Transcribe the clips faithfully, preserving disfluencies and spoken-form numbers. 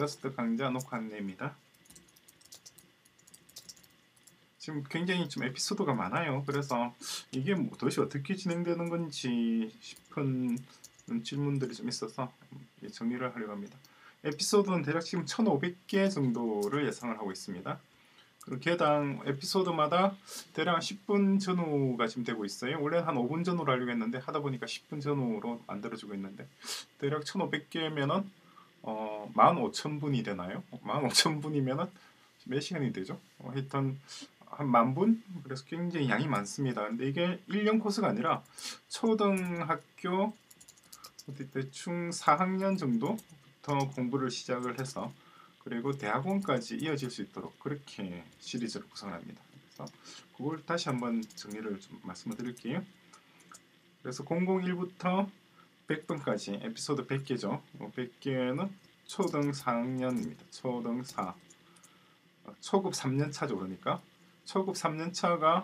러스트 강좌 녹화 안내입니다. 지금 굉장히 좀 에피소드가 많아요. 그래서 이게 뭐 도대체 어떻게 진행되는 건지 싶은 질문들이 좀 있어서 정리를 하려고 합니다. 에피소드는 대략 지금 천오백 개 정도를 예상을 하고 있습니다. 그리고 개당 에피소드마다 대략 십 분 전후가 지금 되고 있어요. 원래 한 오 분 전후로 하려고 했는데 하다 보니까 십 분 전후로 만들어지고 있는데 대략 천오백 개면은 어, 만 오천 분이 되나요? 만 오천 분이면은 몇 시간이 되죠? 어, 하여튼 한 만 분? 그래서 굉장히 양이 많습니다. 근데 이게 일 년 코스가 아니라 초등학교 대충 사 학년 정도부터 공부를 시작을 해서 그리고 대학원까지 이어질 수 있도록 그렇게 시리즈를 구성합니다. 그래서 그걸 다시 한번 정리를 좀 말씀을 드릴게요. 그래서 공공일부터 백 번까지 에피소드 백 개죠. 백 개는 초등 사 학년입니다. 초등 사. 초급 삼 년 차죠. 그러니까 초급 삼 년 차가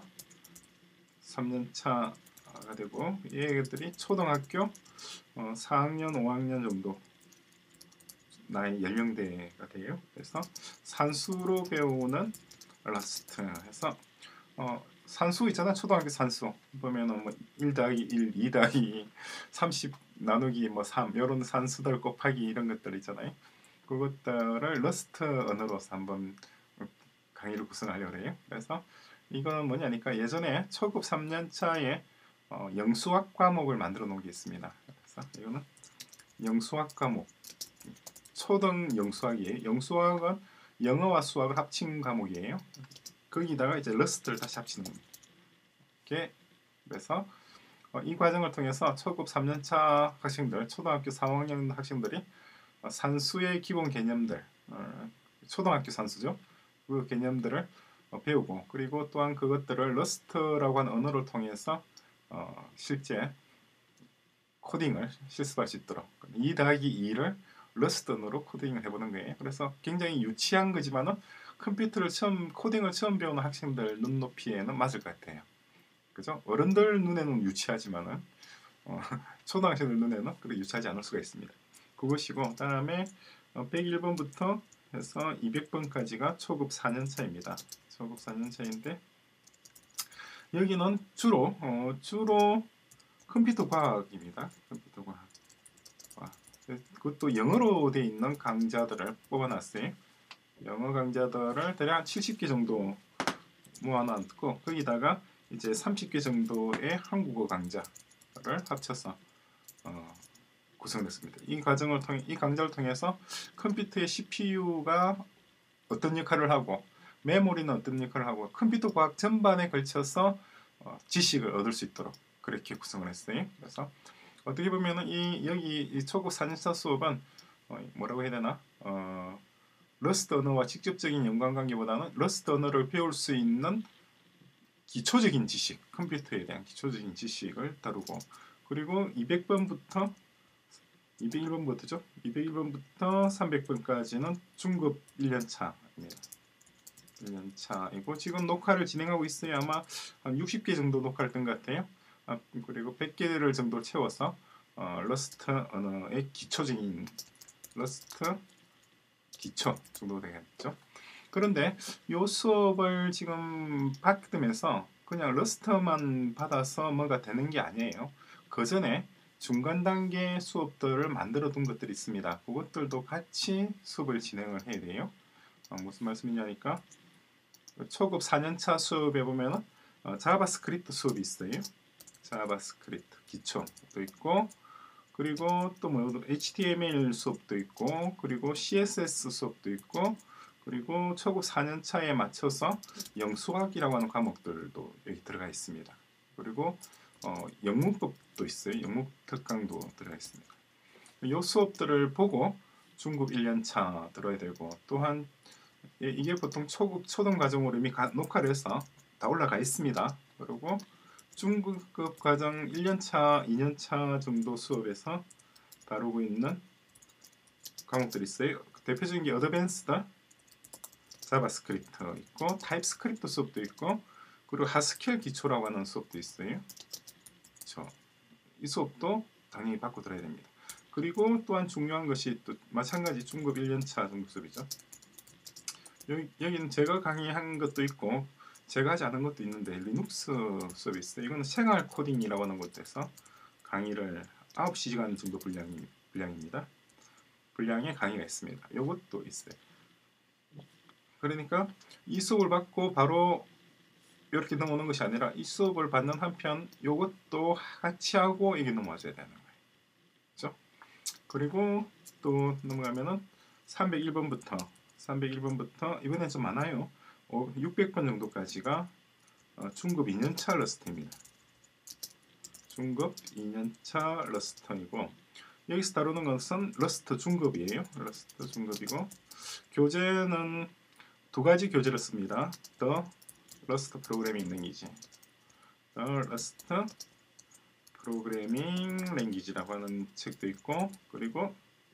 삼 년 차가 되고 얘들이 초등학교 어, 사 학년, 오 학년 정도 나이 연령대가 돼요. 그래서 산수로 배우는 러스트 해서 어, 산수 있잖아. 초등학교 산수 보면은 뭐 일 더하기 일, 이 더하기 이, 삼십 나누기 뭐 삼 이런 산수들 곱하기 이런 것들 있잖아요. 그것들을 러스트 언어로서 한번 강의를 구성하려고 해요. 그래서 이거는 뭐냐니까 예전에 초급 삼 년 차에 어, 영수학 과목을 만들어 놓은 게 있습니다. 그래서 이거는 영수학 과목 초등 영수학이에요. 영수학은 영어와 수학을 합친 과목이에요. 거기다가 이제 러스트를 다시 합치는 겁니다. 이렇게 그래서 어, 이 과정을 통해서 초급 삼 년 차 학생들, 초등학교 사 학년 학생들이 어, 산수의 기본 개념들, 어, 초등학교 산수죠. 그 개념들을 어, 배우고 그리고 또한 그것들을 러스트라고 하는 언어를 통해서 어, 실제 코딩을 실습할 수 있도록 이 더하기 이를 러스트 언어로 코딩을 해보는 거예요. 그래서 굉장히 유치한 거지만은 컴퓨터를 처음 코딩을 처음 배우는 학생들 눈높이에는 맞을 것 같아요. 그죠? 어른들 눈에는 유치하지만은 어, 초등학생들 눈에는 그렇게 유치하지 않을 수가 있습니다. 그것이고 다음에 어, 백일 번부터 해서 이백 번까지가 초급 사 년 차입니다. 초급 사 년 차인데 여기는 주로 어, 주로 컴퓨터 과학입니다. 컴퓨터 과학. 과학. 그것도 영어로 되어 있는 강좌들을 뽑아놨어요. 영어 강좌들을 대략 칠십 개 정도 모아놨고 거기다가 이제 삼십 개 정도의 한국어 강좌를 합쳐서 어, 구성됐습니다. 이 과정을 통해 이 강좌를 통해서 컴퓨터의 씨피유가 어떤 역할을 하고 메모리는 어떤 역할을 하고 컴퓨터 과학 전반에 걸쳐서 어, 지식을 얻을 수 있도록 그렇게 구성을 했어요. 그래서 어떻게 보면은 이 여기 이 초급 사 년 차 수업은 어, 뭐라고 해야 되나 어, 러스트 언어와 직접적인 연관관계보다는 러스트 언어를 배울 수 있는 기초적인 지식, 컴퓨터에 대한 기초적인 지식을 다루고 그리고 이백 번부터 이백일 번부터죠. 이백일 번부터 삼백 번까지는 중급 일 년 차입니다. 일 년 차이고 지금 녹화를 진행하고 있어요. 아마 한 육십 개 정도 녹화를 된 것 같아요. 아, 그리고 백 개를 정도 채워서 어, 러스트 언어의 기초적인 러스트 기초 정도 되겠죠. 그런데 이 수업을 지금 받으면서 그냥 러스트만 받아서 뭐가 되는 게 아니에요. 그 전에 중간 단계 수업들을 만들어 둔 것들이 있습니다. 그것들도 같이 수업을 진행을 해야 돼요. 어, 무슨 말씀이냐니까 초급 사 년 차 수업에 보면은 어, 자바스크립트 수업이 있어요. 자바스크립트 기초도 있고 그리고 또 뭐 에이치티엠엘 수업도 있고 그리고 씨에스에스 수업도 있고 그리고 초급 사 년 차에 맞춰서 영수학이라고 하는 과목들도 여기 들어가 있습니다. 그리고 어, 영문법도 있어요. 영문 특강도 들어가 있습니다. 이 수업들을 보고 중급 일 년 차 들어야 되고 또한 이게 보통 초급 초등 과정으로 이미 가, 녹화를 해서 다 올라가 있습니다. 그리고 중급 과정 일 년 차, 이 년 차 정도 수업에서 다루고 있는 과목들이 있어요. 대표적인 게 어드밴스드 자바스크립트 있고 타입스크립트 수업도 있고 그리고 하스켈 기초라고 하는 수업도 있어요. 그렇죠. 이 수업도 당연히 받고 들어야 됩니다. 그리고 또한 중요한 것이 또 마찬가지 중급 일 년차 정도 수업이죠. 여기, 여기는 제가 강의한 것도 있고 제가 하지 않은 것도 있는데 리눅스 수업이 있어요. 이거는 생활 코딩이라고 하는 곳에서 강의를 아홉 시간 정도 분량, 분량입니다. 분량의 강의가 있습니다. 이것도 있어요. 그러니까 이 수업을 받고 바로 이렇게 넘어오는 것이 아니라 이 수업을 받는 한편 이것도 같이 하고 이게 넘어와줘야 되는 거예요. 그렇죠? 그리고 또 넘어가면은 삼백일 번부터 삼백일 번부터 이번엔 좀 많아요. 육백 번 정도까지가 어, 중급 이 년차 러스트입니다. 중급 이 년차 러스트이고 여기서 다루는 것은 러스트 중급이에요. 러스트 중급이고 교재는 두 가지 교재를 씁니다. The Rust Programming Language, The Rust Programming Language라고 하는 책도 있고 그리고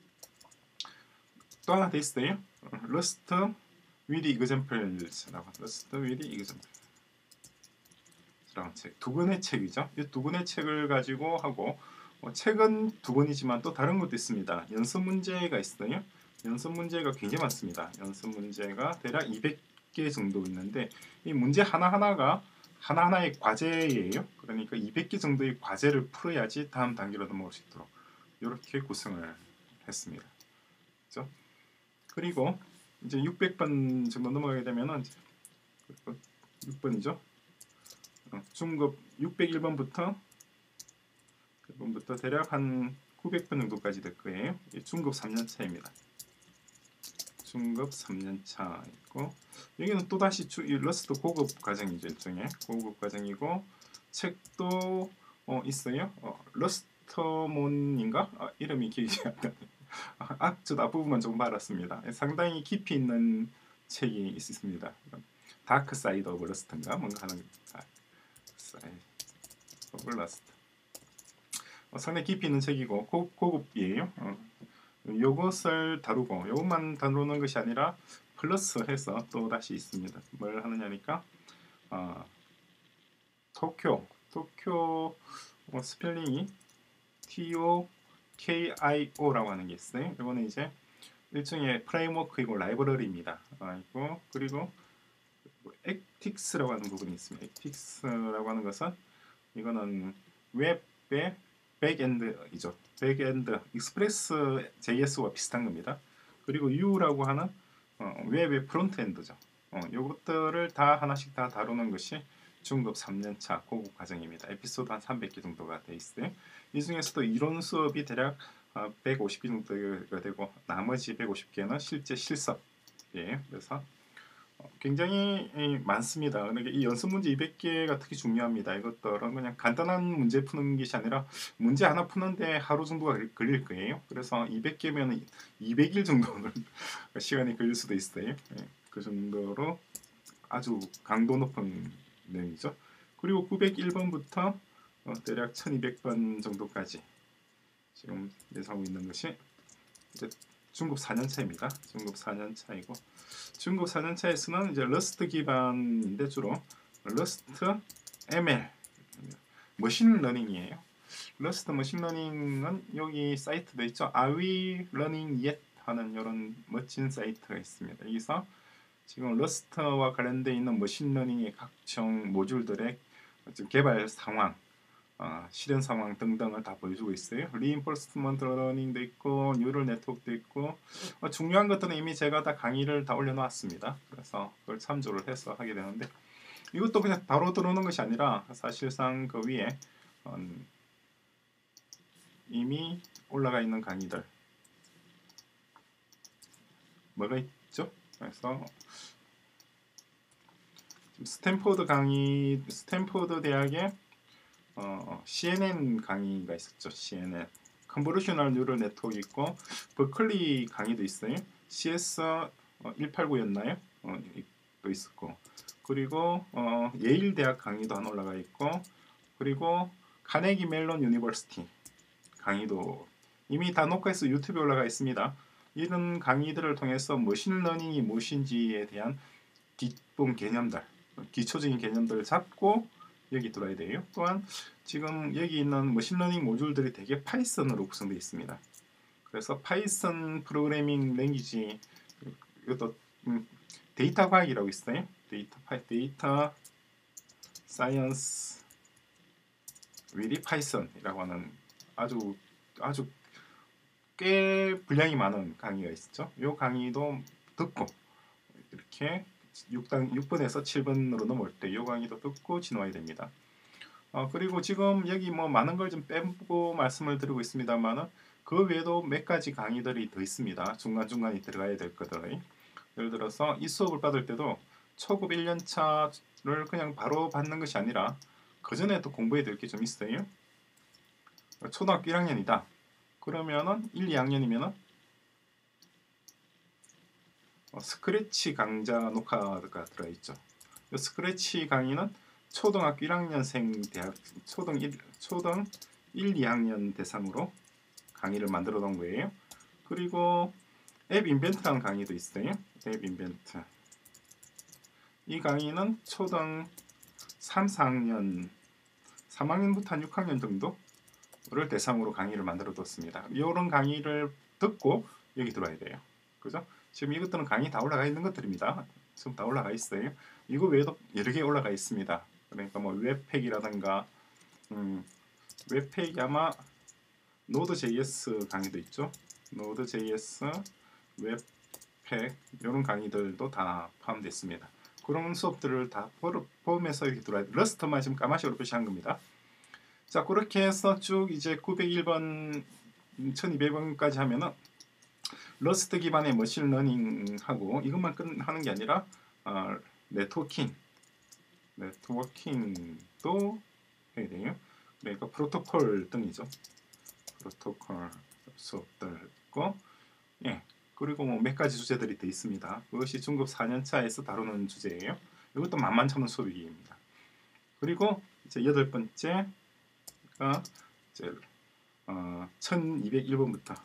또 하나 더 있어요. Rust with Examples,라고 Rust with Examples 라는 책, 두 권의 책이죠. 이 두 권의 책을 가지고 하고 어, 책은 두 권이지만 또 다른 것도 있습니다. 연습 문제가 있어요. 연습 문제가 굉장히 많습니다. 연습 문제가 대략 이백 개 정도 있는데 이 문제 하나하나가 하나하나의 과제예요. 그러니까 이백 개 정도의 과제를 풀어야지 다음 단계로 넘어올 수 있도록 이렇게 구성을 했습니다. 그렇죠? 그리고 이제 육백 번 정도 넘어가게 되면은 육 번이죠. 중급 육백일 번부터 일 번부터 대략 한 구백 번 정도까지 될 거예요. 중급 삼 년차입니다. 중급 삼 년차 있고 여기는 또다시 러스트 고급 과정이죠. 일종의 고급 과정이고 책도 어, 있어요. 어, 러스터몬인가? 아, 이름이 기억이 안 나네. 아, 저도 앞부분만 조금 알았습니다. 상당히 깊이 있는 책이 있습니다. 다크 사이드 오브 러스트인가? 뭔가 하는 다크 사이드 오브 러스트. 어, 상당히 깊이 있는 책이고 고, 고급이에요. 어. 요것을 다루고 요것만 다루는 것이 아니라 플러스 해서 또 다시 있습니다. 뭘 하느냐니까 어, 도쿄 도쿄 어, 스펠링이 티 오 케이 아이 오라고 하는 게 있어요. 이거는 이제 일종의 프레임워크이고 라이브러리입니다. 아, 있고 그리고 액틱스라고 하는 부분이 있습니다. 액틱스라고 하는 것은 이거는 웹의 백엔드이죠. 백엔드 익스프레스 제이에스와 비슷한 겁니다. 그리고 U라고 하는 어, 웹의 프론트엔드죠. 어, 요것들을 다 하나씩 다 다루는 것이 중급 삼 년차 고급 과정입니다. 에피소드 한 삼백 개 정도가 돼 있어요. 이 중에서도 이론 수업이 대략 어, 백오십 개 정도가 되고 나머지 백오십 개는 실제 실습이에요. 그래서 굉장히 많습니다. 그러니까 이 연습 문제 이백 개가 특히 중요합니다. 이것들은 그냥 간단한 문제 푸는 것이 아니라 문제 하나 푸는데 하루 정도가 걸릴 거예요. 그래서 이백 개면 이백 일 정도는 시간이 걸릴 수도 있어요. 그 정도로 아주 강도 높은 내용이죠. 그리고 구백일 번부터 대략 천이백 번 정도까지 지금 예상하고 있는 것이 이제 중급 사 년차입니다. 중급 사 년차이고 중급 사 년차에서는 이제 러스트 기반인데 주로 러스트 엠엘 머신러닝이에요. 러스트 머신러닝은 여기 사이트도 있죠. Are we learning yet? 하는 이런 멋진 사이트가 있습니다. 여기서 지금 러스트와 관련되어 있는 머신러닝의 각종 모듈들의 개발 상황 어, 실현 상황 등등을 다 보여주고 있어요. 리인포스먼트 러닝도 있고 뉴럴 네트워크도 있고 어, 중요한 것들은 이미 제가 다 강의를 다 올려놨습니다. 그래서 그걸 참조를 해서 하게 되는데 이것도 그냥 바로 들어오는 것이 아니라 사실상 그 위에 음, 이미 올라가 있는 강의들 뭐가 있죠? 그래서 스탠포드 강의, 스탠포드 대학의 어, 씨엔엔 강의가 있었죠. 씨엔엔 컨보루셔널 뉴럴 네트워크 있고 버클리 강의도 있어요. 씨에스 백팔십구였나요? 어, 또 있었고 그리고 어, 예일 대학 강의도 하나 올라가 있고 그리고 카네기 멜론 유니버시티 강의도 이미 다 녹화해서 유튜브에 올라가 있습니다. 이런 강의들을 통해서 머신러닝이 무엇인지에 대한 기본 개념들, 기초적인 개념들을 잡고 여기 들어야 돼요. 또한 지금 여기 있는 머신러닝 모듈들이 되게 파이썬으로 구성되어 있습니다. 그래서 파이썬 프로그래밍 랭귀지, 이것도 음, 데이터 과학이라고 있어요. 데이터 파 데이터 사이언스 위리 파이썬이라고 하는 아주 아주 꽤 분량이 많은 강의가 있었죠. 이 강의도 듣고 이렇게 육 번에서 칠 번으로 넘어올 때 이 강의도 듣고 지나와야 됩니다. 어, 그리고 지금 여기 뭐 많은 걸 좀 빼고 말씀을 드리고 있습니다만은 그 외에도 몇 가지 강의들이 더 있습니다. 중간중간에 들어가야 될 것들이. 예를 들어서 이 수업을 받을 때도 초급 일 년 차를 그냥 바로 받는 것이 아니라 그 전에 또 공부해야 될 게 좀 있어요. 초등학교 일 학년이다. 그러면은 일, 이 학년이면은 어, 스크래치 강좌 녹화가 들어있죠. 이 스크래치 강의는 초등학교 일 학년생 대학 초등 일, 초등 일, 이 학년 대상으로 강의를 만들어 놓은 거예요. 그리고 앱 인벤트라는 강의도 있어요. 앱 인벤트. 이 강의는 초등 삼, 사 학년, 삼 학년부터 한 육 학년 정도를 대상으로 강의를 만들어 뒀습니다. 이런 강의를 듣고 여기 들어와야 돼요. 그죠? 지금 이것들은 강의 다 올라가 있는 것들입니다. 지금 다 올라가 있어요. 이거 외에도 여러 개 올라가 있습니다. 그러니까 뭐 웹팩이라든가 음, 웹팩이 아마 노드.js 강의도 있죠. 노드.js, 웹팩 이런 강의들도 다 포함됐습니다. 그런 수업들을 다 포함해서 이렇게 들어와요. 러스트만 지금 까마시로 표시한 겁니다. 자, 그렇게 해서 쭉 이제 구백일 번, 천이백 번까지 하면은 러스트 기반의 머신러닝하고 이것만 끝 하는 게 아니라 어, 네트워킹, 네트워킹도 해야 돼요. 그러니까 프로토콜 등이죠. 프로토콜 수업들 있고, 예, 그리고 뭐 몇 가지 주제들이 더 있습니다. 그것이 중급 사 년 차에서 다루는 주제예요. 이것도 만만찮은 수업입니다. 그리고 이제 여덟 번째가 이제 어, 천이백일 번부터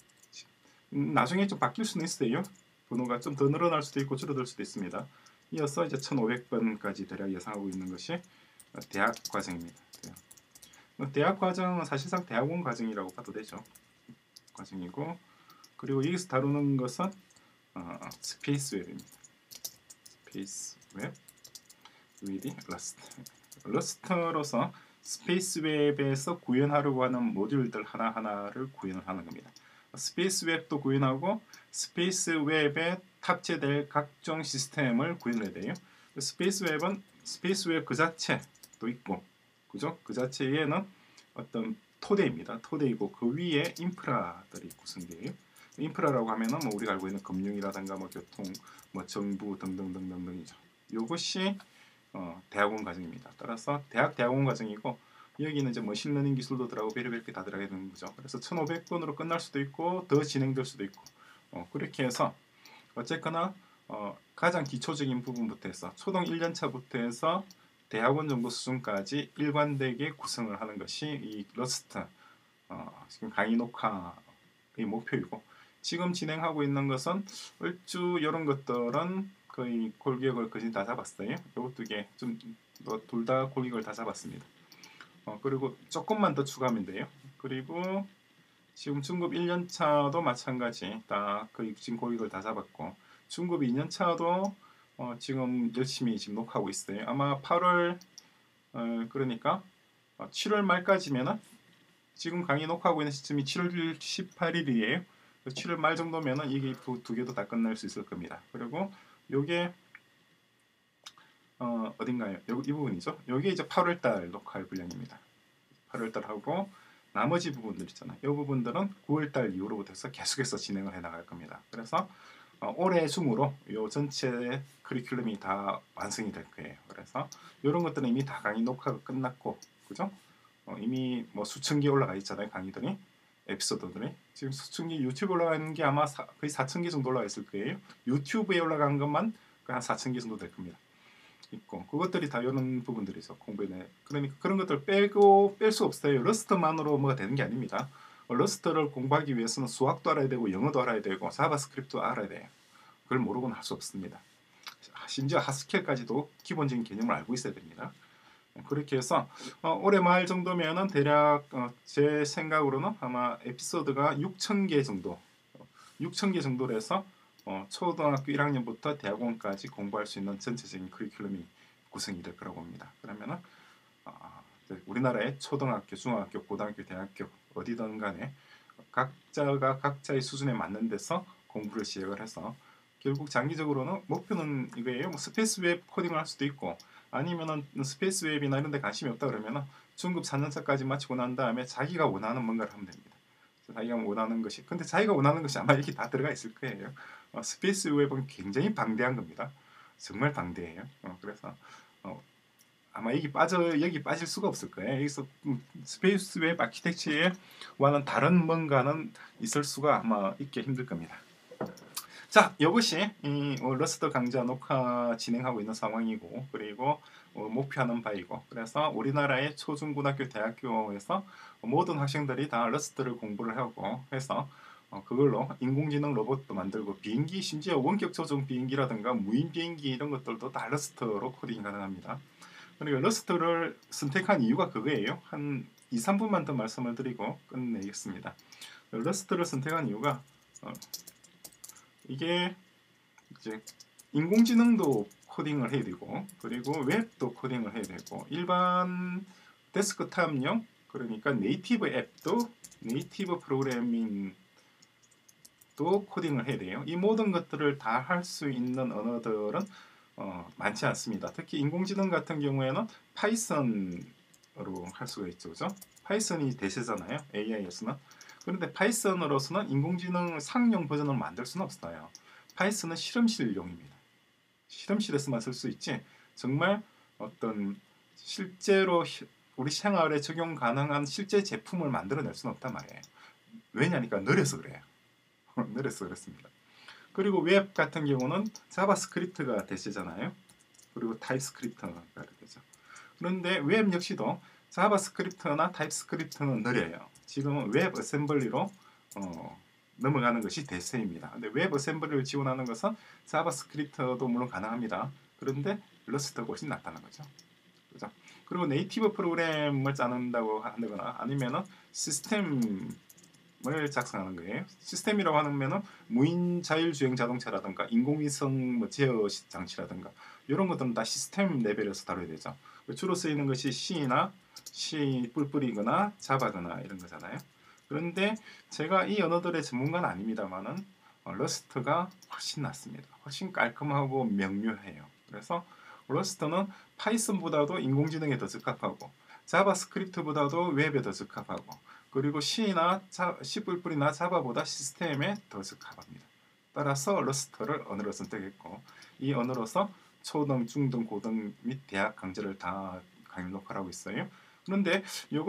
음, 나중에 좀 바뀔 수는 있어요. 번호가 좀 더 늘어날 수도 있고 줄어들 수도 있습니다. 이어서 이제 천오백 번까지 대략 예상하고 있는 것이 대학 과정입니다. 대학, 대학 과정은 사실상 대학원 과정이라고 봐도 되죠. 과정이고, 그리고 여기서 다루는 것은 어, 스페이스 웹입니다. 스페이스 웹 with 러스트. 러스트로서 스페이스 웹에서 구현하려고 하는 모듈들 하나하나를 구현을 하는 겁니다. 스페이스 웹도 구현하고 스페이스 웹에 탑재될 각종 시스템을 구현해야 돼요. 스페이스 웹은 스페이스 웹 그 자체도 있고, 그죠? 그 자체에는 어떤 토대입니다. 토대이고 그 위에 인프라들이 구성돼요. 인프라라고 하면은 뭐 우리가 알고 있는 금융이라든가 뭐 교통, 뭐 정부 등등등등등이죠. 이것이 어, 대학원 과정입니다. 따라서 대학 대학원 과정이고, 여기는 이제 머신러닝 기술도 들어가고 별의별 게 다 들어가야 되는 거죠. 그래서 천오백 번으로 끝날 수도 있고 더 진행될 수도 있고, 어, 그렇게 해서 어쨌거나 어, 가장 기초적인 부분부터 해서 초등 일 년 차부터 해서 대학원 정도 수준까지 일관되게 구성을 하는 것이 이 러스트 어, 지금 강의 녹화의 목표이고, 지금 진행하고 있는 것은 얼추 이런 것들은 거의 골격을 거의 다 잡았어요. 요거 두 개 좀 둘 다 골격을 다 잡았습니다. 어, 그리고 조금만 더 추가하면 돼요. 그리고 지금 중급 일 년 차도 마찬가지 다 거의 지금 골격을 다 잡았고, 중급 이 년 차도 어, 지금 열심히 지금 녹화하고 있어요. 아마 팔월 어, 그러니까 어, 칠월 말까지면은 지금 강의 녹화하고 있는 시점이 칠월 십팔 일이에요. 칠월 말 정도면은 이게 두, 두 개도 다 끝날 수 있을 겁니다. 그리고 요게 어, 어딘가요? 요, 이 부분이죠. 요게 이제 팔월 달 녹화할 분량입니다. 팔월 달 하고 나머지 부분들 있잖아요. 이 부분들은 구월 달 이후로부터 해서 계속해서 진행을 해 나갈 겁니다. 그래서 어, 올해 중으로 요 전체 커리큘럼이 다 완성이 될 거예요. 그래서 이런 것들은 이미 다 강의 녹화가 끝났고, 그죠? 어, 이미 뭐 수천 개 올라가 있잖아요. 강의들이, 에피소드들이. 지금 수천 개 유튜브 올라가는 게 아마 사, 거의 사천 개 정도 올라가 있을 거예요. 유튜브에 올라간 것만 한 사천 개 정도 될 겁니다. 있고, 그것들이 다 이런 부분들이죠. 공부에. 그러니까 그런 것들 빼고 뺄 수 없어요. 러스트만으로 뭐가 되는 게 아닙니다. 러스트를 공부하기 위해서는 수학도 알아야 되고 영어도 알아야 되고 자바스크립트도 알아야 돼요. 그걸 모르고는 할 수 없습니다. 심지어 하스켈까지도 기본적인 개념을 알고 있어야 됩니다. 그렇게 해서 어, 올해 말 정도면은 대략 어, 제 생각으로는 아마 에피소드가 육천 개 정도, 육천 개 정도로 해서 어, 초등학교 일 학년부터 대학원까지 공부할 수 있는 전체적인 커리큘럼이 구성이 될 거라고 봅니다. 그러면은 어, 우리나라의 초등학교, 중학교, 고등학교, 대학교 어디든 간에 각자가 각자의 수준에 맞는 데서 공부를 시작을 해서 결국 장기적으로는 목표는 이거예요. 뭐 스페이스 웹 코딩을 할 수도 있고 아니면은 스페이스 웹이나 이런 데 관심이 없다 그러면은 중급 사 년차까지 마치고 난 다음에 자기가 원하는 뭔가를 하면 됩니다. 자기가 원하는 것이 근데 자기가 원하는 것이 아마 이렇게 다 들어가 있을 거예요. 어, 스페이스 웹은 굉장히 방대한 겁니다. 정말 방대해요. 어, 그래서 어, 아마 여기 빠져 여기 빠질 수가 없을 거예요. 여기서 음, 스페이스 웹 아키텍처와는 다른 뭔가는 있을 수가 아마 있기 힘들 겁니다. 자, 이것이 이 어, 러스트 강좌 녹화 진행하고 있는 상황이고 그리고 어, 목표하는 바이고 그래서 우리나라의 초중고등학교 대학교에서 모든 학생들이 다 러스트를 공부를 하고 해서 어, 그걸로 인공지능 로봇도 만들고 비행기 심지어 원격 조종 비행기라든가 무인 비행기 이런 것들도 다 러스트로 코딩 가능합니다. 그리고 러스트를 선택한 이유가 그거예요. 한 이, 삼 분만 더 말씀을 드리고 끝내겠습니다. 러스트를 선택한 이유가 어, 이게 이제 인공지능도 코딩을 해야 되고 그리고 웹도 코딩을 해야 되고 일반 데스크탑용 그러니까 네이티브 앱도 네이티브 프로그래밍도 코딩을 해야 돼요. 이 모든 것들을 다 할 수 있는 언어들은 어, 많지 않습니다. 특히 인공지능 같은 경우에는 파이썬으로 할 수가 있죠. 그죠? 파이썬이 대세잖아요. 에이아이에서는. 그런데 파이썬으로서는 인공지능 상용 버전을 만들 수는 없어요. 파이썬은 실험실용입니다. 실험실에서만 쓸 수 있지 정말 어떤 실제로 우리 생활에 적용 가능한 실제 제품을 만들어낼 수는 없단 말이에요. 왜냐니까 느려서 그래요. 느려서 그렇습니다. 그리고 웹 같은 경우는 자바스크립트가 대세잖아요. 그리고 타입스크립트가 되죠. 그런데 웹 역시도 자바스크립트나 타입스크립트는 느려요. 지금은 웹 어셈블리로 어, 넘어가는 것이 대세입니다. 근데 웹 어셈블리를 지원하는 것은 자바스크립트도 물론 가능합니다. 그런데 러스트가 훨씬 낫다는 거죠. 그죠? 그리고 네이티브 프로그램을 짜는다고 한다거나 아니면은 시스템 을 작성하는 거예요. 시스템이라고 하면은 무인 자율주행 자동차라든가 인공위성 뭐 제어 장치라든가 이런 것들은 다 시스템 레벨에서 다뤄야 되죠. 주로 쓰이는 것이 C나 C 뿔뿔이거나 자바거나 이런 거잖아요. 그런데 제가 이 언어들의 전문가는 아닙니다만은 어, 러스트가 훨씬 낫습니다. 훨씬 깔끔하고 명료해요. 그래서 러스트는 파이썬보다도 인공지능에 더 적합하고 자바스크립트보다도 웹에 더 적합하고 그리고 C나 C++이나 자바보다 시스템에 더 적합합니다. 따라서 러스트를 언어로 선택했고 이 언어로서 초등, 중등, 고등 및 대학 강좌를 다 강의 녹화를 하고 있어요. 그런데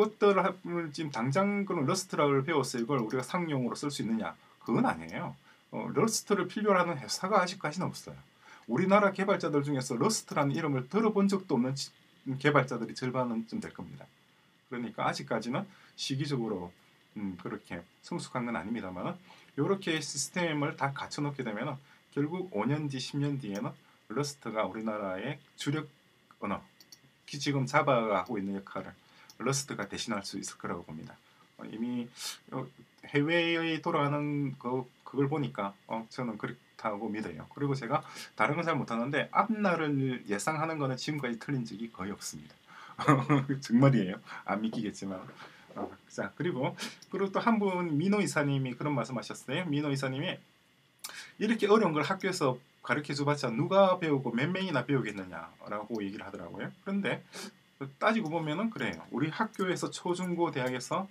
이것들을 지금 당장 그런 러스트를 배웠어 이걸 우리가 상용으로 쓸 수 있느냐? 그건 아니에요. 어, 러스트를 필요로 하는 회사가 아직까지는 없어요. 우리나라 개발자들 중에서 러스트라는 이름을 들어본 적도 없는 개발자들이 절반은 될 겁니다. 그러니까 아직까지는 시기적으로 음, 그렇게 성숙한 건 아닙니다만 이렇게 시스템을 다 갖춰놓게 되면 결국 오 년 뒤, 십 년 뒤에는 러스트가 우리나라의 주력 언어, 지금 자바가 하고 있는 역할을 러스트가 대신할 수 있을 거라고 봅니다. 어, 이미 해외에 돌아가는 그, 그걸 보니까 어, 저는 그렇다고 믿어요. 그리고 제가 다른 건 잘 못하는데 앞날을 예상하는 거는 지금까지 틀린 적이 거의 없습니다. 정말이에요. 안 믿기겠지만. 어, 자 그리고 그리고 또 한 분 민호 이사님이 그런 말씀하셨어요. 민호 이사님이 이렇게 어려운 걸 학교에서 가르쳐줘봤자 누가 배우고 몇 명이나 배우겠느냐라고 얘기를 하더라고요. 그런데 따지고 보면은 그래요. 우리 학교에서 초중고 대학에서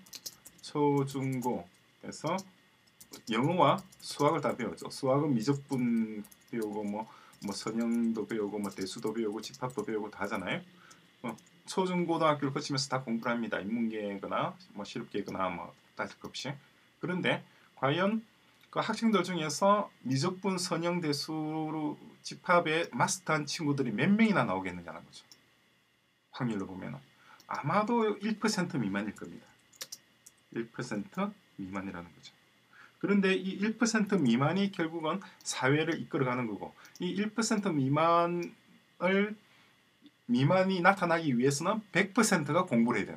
초중고에서 영어와 수학을 다 배우죠. 수학은 미적분 배우고 뭐, 뭐 선형도 배우고 뭐 대수도 배우고 집합도 배우고 다 하잖아요. 어, 초중고등학교를 거치면서 다 공부를 합니다. 인문계거나 뭐 실업계거나 뭐 따질 것 없이. 그런데 과연 그 학생들 중에서 미적분 선형 대수 집합에 마스터한 친구들이 몇 명이나 나오겠느냐는 거죠. 확률로 보면 아마도 일 퍼센트 미만일 겁니다. 일 퍼센트 미만이라는 거죠. 그런데 이 일 퍼센트 미만이 결국은 사회를 이끌어가는 거고 이 일 퍼센트 미만을 미만이 나타나기 위해서는 백 퍼센트가 공부를 해야 되는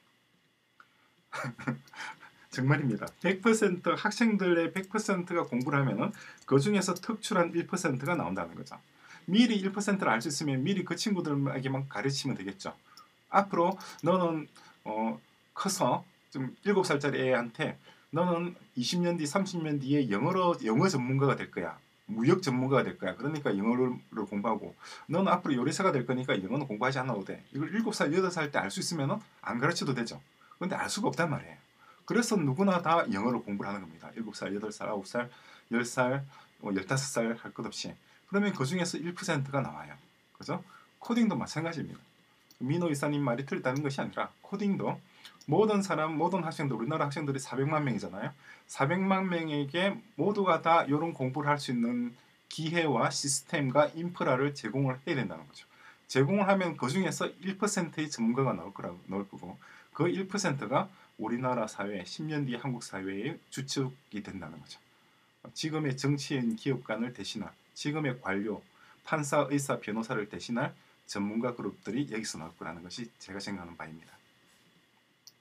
거예요. 정말입니다. 백 퍼센트 학생들의 백 퍼센트가 공부를 하면은 그 중에서 특출한 일 퍼센트가 나온다는 거죠. 미리 일 퍼센트를 알 수 있으면 미리 그 친구들에게만 가르치면 되겠죠. 앞으로 너는 어, 커서 좀 일곱 살짜리 애한테 너는 이십 년 뒤, 삼십 년 뒤에 영어로 영어 전문가가 될 거야. 무역 전문가가 될 거야. 그러니까 영어를 공부하고 너는 앞으로 요리사가 될 거니까 영어는 공부하지 않아도 돼. 이걸 일곱 살, 여덟 살 때 알 수 있으면 안 가르쳐도 되죠. 근데 알 수가 없단 말이에요. 그래서 누구나 다 영어를 공부를 하는 겁니다. 일곱 살, 여덟 살, 아홉 살, 열 살, 열다섯 살 할 것 없이. 그러면 그 중에서 일 퍼센트가 나와요. 그죠? 코딩도 마찬가지입니다. 민호 이사님 말이 틀렸다는 것이 아니라 코딩도 모든 사람, 모든 학생들, 우리나라 학생들이 사백만 명이잖아요. 사백만 명에게 모두가 다 이런 공부를 할 수 있는 기회와 시스템과 인프라를 제공을 해야 된다는 거죠. 제공을 하면 그 중에서 일 퍼센트의 전문가가 나올 거라고 나올 거고 그 일 퍼센트가 우리나라 사회, 십 년 뒤 한국 사회의 주축이 된다는 거죠. 지금의 정치인, 기업관을 대신할, 지금의 관료, 판사, 의사, 변호사를 대신할 전문가 그룹들이 여기서 나올 거라는 것이 제가 생각하는 바입니다.